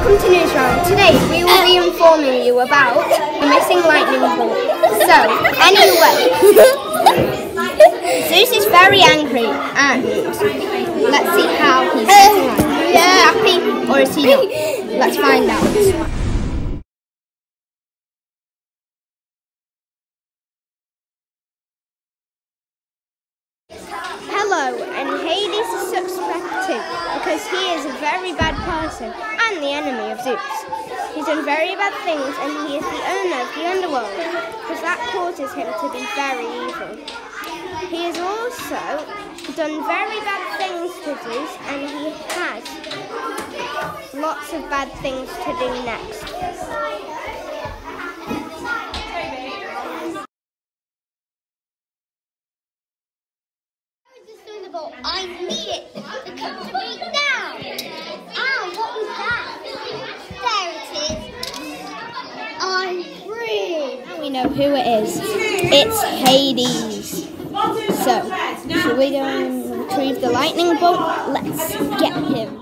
welcome to News Round. Today we will be informing you about the missing lightning bolt. So, anyway, Zeus is very angry and let's see how he's getting on. Is he happy or is he not? Let's find out. Hello, and Hades is suspected because he is a very bad person and the enemy of Zeus. He's done very bad things and he is the owner of the underworld because that causes him to be very evil. He has also done very bad things to Zeus and he has lots of bad things to do next. I need it to come to me now. Oh, what was that? There it is. I'm free. Now we know who it is. It's Hades. So, should we go and retrieve the lightning bolt? Let's get him.